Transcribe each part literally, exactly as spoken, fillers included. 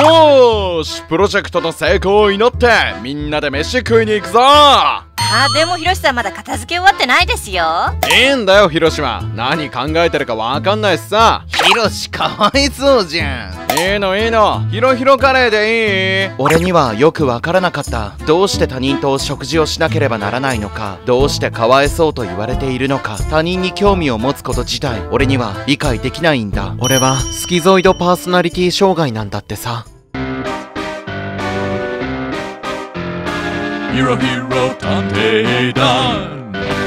よーし、プロジェクトの成功を祈ってみんなで飯食いに行くぞ。 あ、でもひろしさんまだ片付け終わってないですよ。 いいんだよヒロシは。何考えてるかわかんないしさ。 ヒロシかわいそうじゃん。 いいのいいの、ヒロヒロカレーでいい。 俺にはよくわからなかった。どうして他人と食事をしなければならないのか、どうしてかわいそうと言われているのか、他人に興味を持つこと自体俺には理解できないんだ。俺はスキゾイドパーソナリティ障害なんだってさ。 ヒロヒロ探偵団。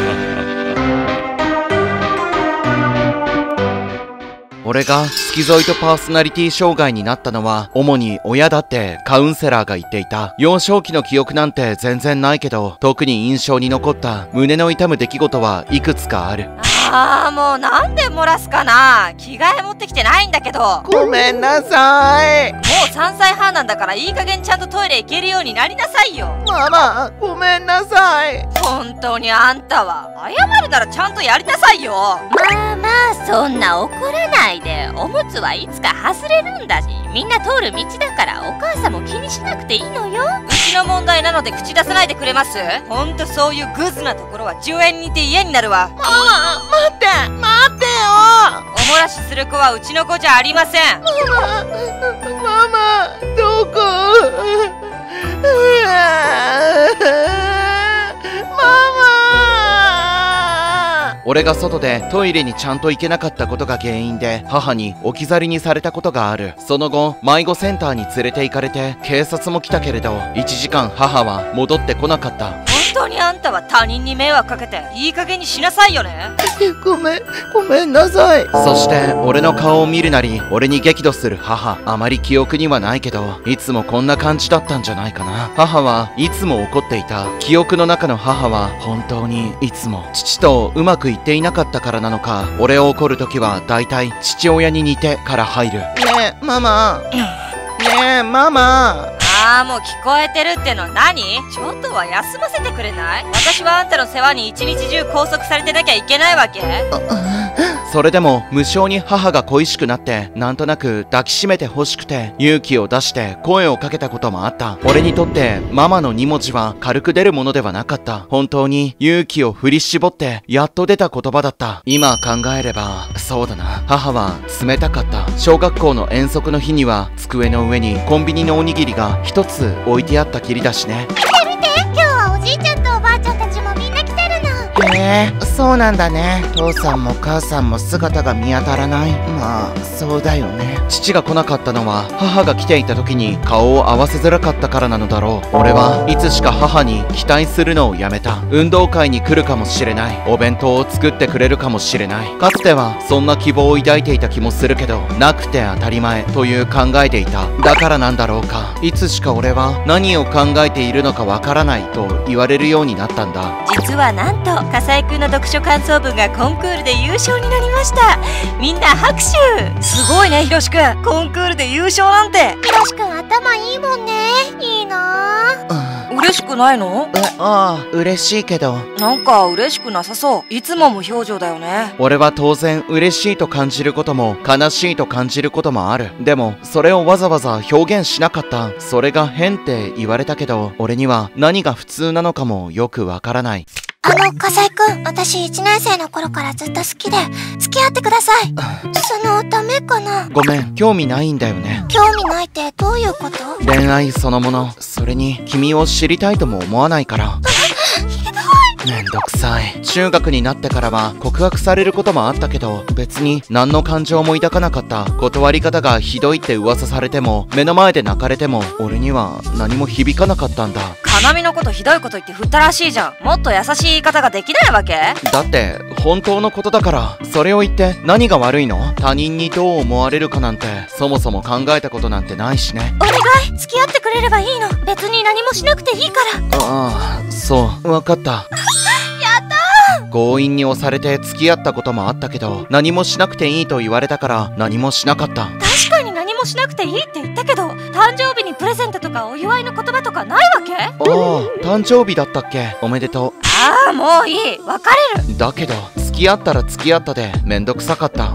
俺がスキゾイドパーソナリティ障害になったのは主に親だってカウンセラーが言っていた。幼少期の記憶なんて全然ないけど、特に印象に残った胸の痛む出来事はいくつかある。 ああ、もうなんで漏らすかな。着替え持ってきてないんだけど。 ごめんなさい。 もうさんさいはんなんだからいい加減ちゃんとトイレ行けるようになりなさいよ。 ママ、ごめんなさい。 本当にあんたは謝るならちゃんとやりなさいよ。まあまあそんな怒らないで。おむつはいつか外れるんだし、みんな通る道だからお母さんも気にしなくていいのよ。うちの問題なので口出さないでくれます？ほんとそういうグズなところはじゅうえんにて家になるわ。 ママ、待って待ってよ。 おもらしする子はうちの子じゃありません。 ママ、ママ、どこ？ママ。 俺が外でトイレにちゃんと行けなかったことが原因で母に置き去りにされたことがある。その後迷子センターに連れて行かれて警察も来たけれどいちじかん母は戻ってこなかった。 本当にあんたは他人に迷惑かけていい加減にしなさいよね。 ごめん、ごめんなさい。 そして俺の顔を見るなり俺に激怒する母。あまり記憶にはないけどいつもこんな感じだったんじゃないかな。母はいつも怒っていた。記憶の中の母は本当にいつも父とうまくいっていなかったからなのか、俺を怒るときはだいたい父親に似てから入る。 ねえママ、ねえママ。 ああ、もう聞こえてるっての何？ちょっとは休ませてくれない？私はあんたの世話に一日中拘束されてなきゃいけないわけ？ それでも無性に母が恋しくなってなんとなく抱きしめて欲しくて勇気を出して声をかけたこともあった。俺にとってママのに文字は軽く出るものではなかった。本当に勇気を振り絞ってやっと出た言葉だった。今考えればそうだな、母は冷たかった。小学校の遠足の日には机の上にコンビニのおにぎりが一つ置いてあったきりだしね。 見て見て、今日はおじいちゃんとおばあちゃんたちもみんな来てるの。 へえ、そうなんだね。父さんも母さんも姿が見当たらない。まあそうだよね。 父が来なかったのは母が来ていた時に顔を合わせづらかったからなのだろう。俺はいつしか母に期待するのをやめた。運動会に来るかもしれない、お弁当を作ってくれるかもしれない。かつてはそんな希望を抱いていた気もするけど、なくて当たり前という考えでいた。だからなんだろうか、いつしか俺は何を考えているのかわからないと言われるようになったんだ。 実はなんと笠井くんの読書感想文がコンクールで優勝になりました。みんな拍手。すごいねひろしくん、コンクールで優勝なんて。 ひろしくん頭いいもんね。いいなぁ。嬉しくないの？ え、ああ、嬉しいけどなんか嬉しくなさそう。いつも無表情だよね。 俺は当然嬉しいと感じることも悲しいと感じることもある。でもそれをわざわざ表現しなかった。それが変って言われたけど、俺には何が普通なのかもよくわからない。 あの、笠井くん、私いちねん生の頃からずっと好きで、付き合ってください。その、ダメかな？ ごめん、興味ないんだよね。 興味ないってどういうこと？ 恋愛そのもの、それに君を知りたいとも思わないから。 ひどい。 めんどくさい。中学になってからは告白されることもあったけど、別に何の感情も抱かなかった。断り方がひどいって噂されても、目の前で泣かれても俺には何も響かなかったんだ。 かなみのことひどいこと言って振ったらしいじゃん。もっと優しい言い方ができないわけ？ だって本当のことだから。それを言って何が悪いの？他人にどう思われるかなんてそもそも考えたことなんてないしね。 お願い、付き合ってくれればいいの。別に何もしなくていいから。 ああ、そう、わかった。 やったー。 強引に押されて付き合ったこともあったけど、何もしなくていいと言われたから何もしなかった。 確かに何もしなくていいって言ったけど、誕生日にプレゼントとかお祝いの言葉とかないわけ？ ああ、誕生日だったっけ？おめでとう。 ああ、もういい、別れる。 だけど付き合ったら付き合ったでめんどくさかった。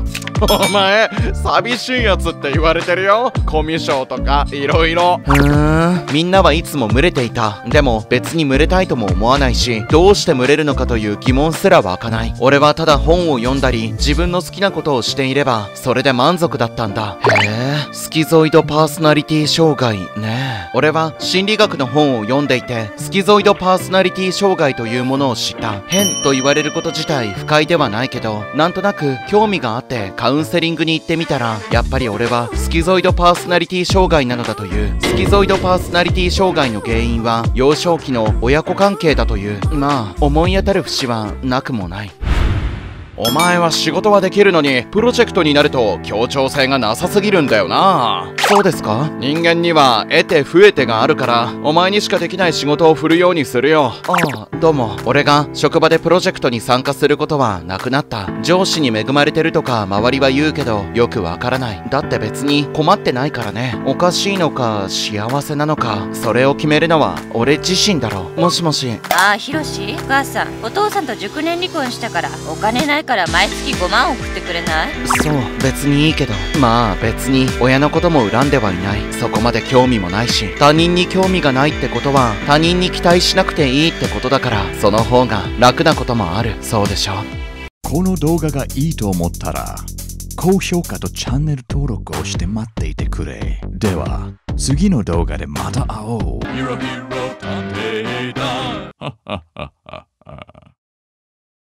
お前寂しいやつって言われてるよ。コミュ障とかいろいろ。 うーん、みんなはいつも群れていた。でも別に群れたいとも思わないし、どうして群れるのかという疑問すら湧かない。俺はただ本を読んだり自分の好きなことをしていればそれで満足だったんだ。へえ、スキゾイドパーソナリティ障害ね。俺は心理学の本を読んでいて、スキゾイドパーソナリティ障害というものを知った。変と言われること自体不快ではないけど、なんとなく興味があってカウンセリングに行ってみたら、やっぱり俺はスキゾイドパーソナリティ障害なのだという。スキゾイドパーソナリティ障害の原因は幼少期の親子関係だという。まあ思い当たる節はなくもない。 お前は仕事はできるのにプロジェクトになると協調性がなさすぎるんだよな。 そうですか？ 人間には得て増えてがあるから、お前にしかできない仕事を振るようにするよ。 ああ、どうも。俺が職場でプロジェクトに参加することはなくなった。上司に恵まれてるとか周りは言うけどよくわからない。だって別に困ってないからね。おかしいのか幸せなのか、それを決めるのは俺自身だろ。もしもし。 ああ、ひろし、お母さん、お父さんと熟年離婚したからお金ないから毎月ごまん送ってくれない？ そう、別にいいけど。まあ別に親のことも恨んではいない。そこまで興味もないし、他人に興味がないってことは他人に期待しなくていいってことだから、その方が楽なこともある。そうでしょ。 この動画がいいと思ったら高評価とチャンネル登録をして待っていてくれ。では次の動画でまた会おう。ヒロヒロ探偵団